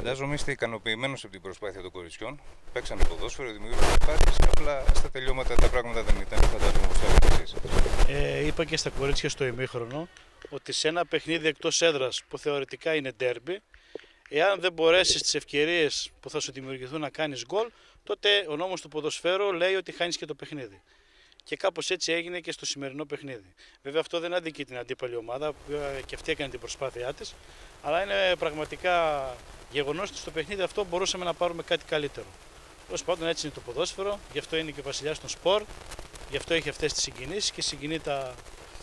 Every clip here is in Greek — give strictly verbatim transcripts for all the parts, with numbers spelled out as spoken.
Φαντάζομαι είστε ικανοποιημένος από την προσπάθεια των κοριτσιών. Παίξανε ποδόσφαιρο, δημιούργησαν ευπάθειες, απλά στα τελειώματα τα πράγματα δεν ήταν, φαντάζομαι, όπως το λέτε εσείς. Ε, είπα και στα κορίτσια στο ημίχρονο ότι σε ένα παιχνίδι εκτός έδρας που θεωρητικά είναι ντέρμπι, εάν δεν μπορέσεις τις ευκαιρίες που θα σου δημιουργηθούν να κάνεις γκολ, τότε ο νόμος του ποδοσφαίρου λέει ότι χάνεις και το παιχνίδι. Και κάπως έτσι έγινε και στο σημερινό παιχνίδι. Βέβαια, αυτό δεν αδικεί την αντίπαλη ομάδα, που και αυτή έκανε την προσπάθειά της, αλλά είναι πραγματικά γεγονός ότι στο παιχνίδι αυτό μπορούσαμε να πάρουμε κάτι καλύτερο. Τέλος πάντων, έτσι είναι το ποδόσφαιρο, γι' αυτό είναι και ο βασιλιάς των σπορ, γι' αυτό έχει αυτές τις συγκινήσεις και συγκινεί τα,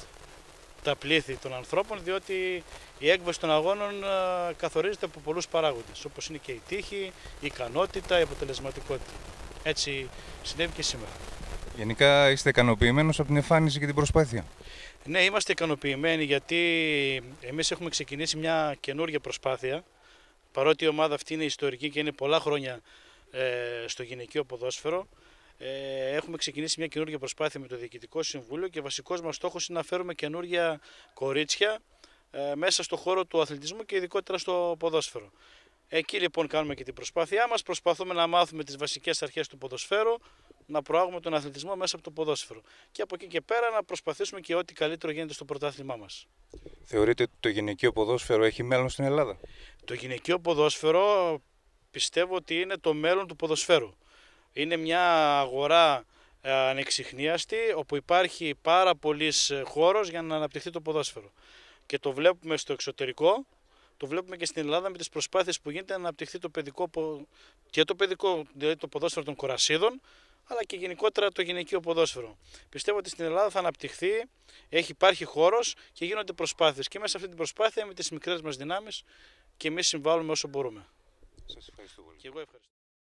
τα πλήθη των ανθρώπων, διότι η έκβαση των αγώνων α, καθορίζεται από πολλούς παράγοντες, όπως είναι και η τύχη, η ικανότητα, η αποτελεσματικότητα. Έτσι συνέβη και σήμερα. Γενικά είστε ικανοποιημένος από την εμφάνιση και την προσπάθεια? Ναι, είμαστε ικανοποιημένοι γιατί εμείς έχουμε ξεκινήσει μια καινούργια προσπάθεια. Παρότι η ομάδα αυτή είναι ιστορική και είναι πολλά χρόνια ε, στο γυναικείο ποδόσφαιρο, ε, έχουμε ξεκινήσει μια καινούργια προσπάθεια με το Διοικητικό Συμβούλιο και βασικός μας στόχος είναι να φέρουμε καινούργια κορίτσια ε, μέσα στο χώρο του αθλητισμού και ειδικότερα στο ποδόσφαιρο. Εκεί λοιπόν κάνουμε και την προσπάθειά μας, προσπαθούμε να μάθουμε τις βασικές αρχές του ποδοσφαίρου, να προάγουμε τον αθλητισμό μέσα από το ποδόσφαιρο. Και από εκεί και πέρα να προσπαθήσουμε και ό,τι καλύτερο γίνεται στο πρωτάθλημά μας. Θεωρείτε ότι το γυναικείο ποδόσφαιρο έχει μέλλον στην Ελλάδα? Το γυναικείο ποδόσφαιρο πιστεύω ότι είναι το μέλλον του ποδοσφαίρου. Είναι μια αγορά ανεξιχνίαστη όπου υπάρχει πάρα πολύς χώρος για να αναπτυχθεί το ποδόσφαιρο. Και το βλέπουμε στο εξωτερικό, το βλέπουμε και στην Ελλάδα με τις προσπάθειες που γίνεται να αναπτυχθεί το παιδικό, και το παιδικό, δηλαδή το ποδόσφαιρο των κορασίδων, αλλά και γενικότερα το γυναικείο ποδόσφαιρο. Πιστεύω ότι στην Ελλάδα θα αναπτυχθεί, έχει, υπάρχει χώρος και γίνονται προσπάθειες. Και μέσα σε αυτή την προσπάθεια με τις μικρές μας δυνάμεις και εμείς συμβάλλουμε όσο μπορούμε. Σας ευχαριστώ πολύ. Και εγώ ευχαριστώ.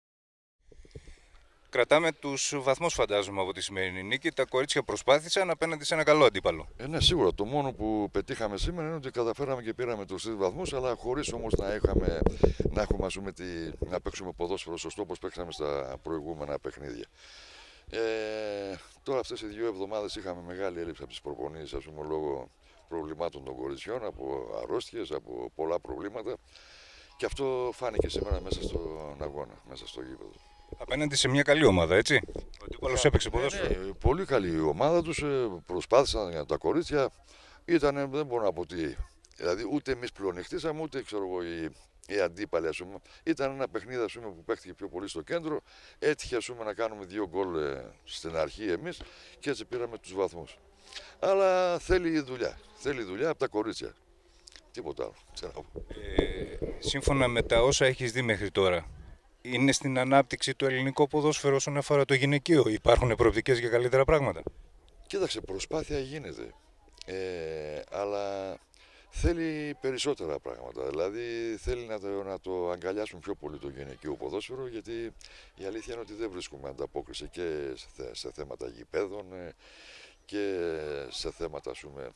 Κρατάμε τους βαθμούς, φαντάζομαι, από τη σημερινή νίκη. Τα κορίτσια προσπάθησαν απέναντι σε ένα καλό αντίπαλο. Ε, ναι, σίγουρα. Το μόνο που πετύχαμε σήμερα είναι ότι καταφέραμε και πήραμε τους τρεις βαθμούς, αλλά χωρίς όμως να, είχαμε, να, έχουμε, ας πούμε, τη, να παίξουμε ποδόσφαιρο σωστό όπως παίξαμε στα προηγούμενα παιχνίδια. Ε, τώρα αυτές οι δύο εβδομάδες είχαμε μεγάλη έλλειψη από τις προπονήσεις, ας πούμε, λόγω προβλημάτων των κοριτσιών, από αρρώστιες, από πολλά προβλήματα. Και αυτό φάνηκε σήμερα μέσα στον αγώνα, μέσα στο γήπεδο. Απέναντι σε μια καλή ομάδα, έτσι. Ο αντίπαλος έπαιξε ποδόσφαιρο. Ναι, πολύ καλή η ομάδα τους, προσπάθησαν για τα κορίτσια. Ήτανε, δεν μπορώ να πω τι. Δηλαδή, ούτε εμείς πλεονεκτήσαμε, ούτε ξέρω εγώ, οι, οι αντίπαλοι. Ας πούμε. Ήταν ένα παιχνίδι, ας πούμε, που παίχτηκε πιο πολύ στο κέντρο. Έτυχε, ας πούμε, να κάνουμε δύο γκολ ε, στην αρχή εμείς και έτσι πήραμε τους βαθμούς. Αλλά θέλει δουλειά. Θέλει δουλειά από τα κορίτσια. Τίποτα άλλο. Ε, σύμφωνα με τα όσα έχεις δει μέχρι τώρα, είναι στην ανάπτυξη του ελληνικού ποδόσφαιρου όσον αφορά το γυναικείο? Υπάρχουν προοπτικές για καλύτερα πράγματα? Κοίταξε, προσπάθεια γίνεται. Ε, αλλά θέλει περισσότερα πράγματα. Δηλαδή θέλει να το, να το αγκαλιάσουν πιο πολύ το γυναικείο ποδόσφαιρο, γιατί η αλήθεια είναι ότι δεν βρίσκουμε ανταπόκριση και σε, σε θέματα γηπέδων και σε θέματα, ας πούμε,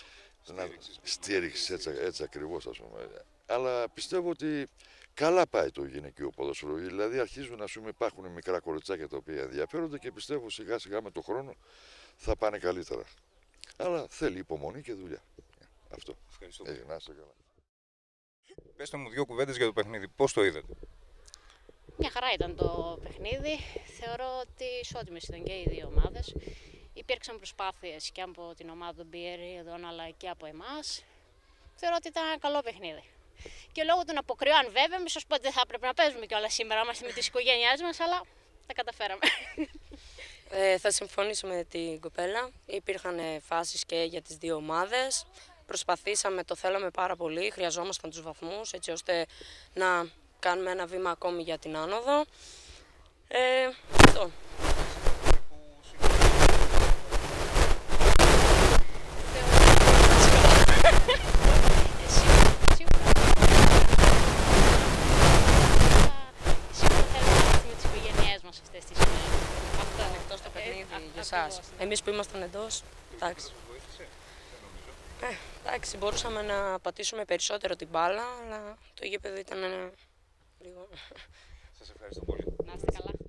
στήριξη, έτσι, έτσι ακριβώς, ας πούμε. Αλλά πιστεύω ότι καλά πάει το γυναικείο ποδόσφαιρο. Δηλαδή αρχίζουν, ας πούμε, υπάρχουν μικρά κοριτσάκια τα οποία ενδιαφέρονται και πιστεύω σιγά σιγά με τον χρόνο θα πάνε καλύτερα. Αλλά θέλει υπομονή και δουλειά. Αυτό. Ευχαριστώ. Έχει, να είστε καλά. Πέστε μου δύο κουβέντες για το παιχνίδι. Πώς το είδατε? Μια χαρά ήταν το παιχνίδι. Θεωρώ ότι ισότιμες ήταν και οι δύο ομάδες. Υπήρξαν προσπάθειες και από την ομάδα των Πιερίδων αλλά και από εμάς. Θεωρώ ότι ήταν ένα καλό παιχνίδι. Και λόγω των αποκριών, βέβαια, εμείς ως πότε θα έπρεπε να παίζουμε κιόλας σήμερα, είμαστε με τις οικογένειές μας, αλλά τα καταφέραμε. Ε, θα συμφωνήσω με την κοπέλα. Υπήρχαν φάσεις και για τις δύο ομάδες. Προσπαθήσαμε, το θέλαμε πάρα πολύ, χρειαζόμασταν τους βαθμούς, έτσι ώστε να κάνουμε ένα βήμα ακόμη για την άνοδο. Ε, αυτό. Για εσάς. Εμείς που ήμασταν εντός, εντάξει. Ε, εντάξει, μπορούσαμε να πατήσουμε περισσότερο την μπάλα, αλλά το γήπεδο ήταν λίγο... Σας ευχαριστώ πολύ. Να είστε καλά.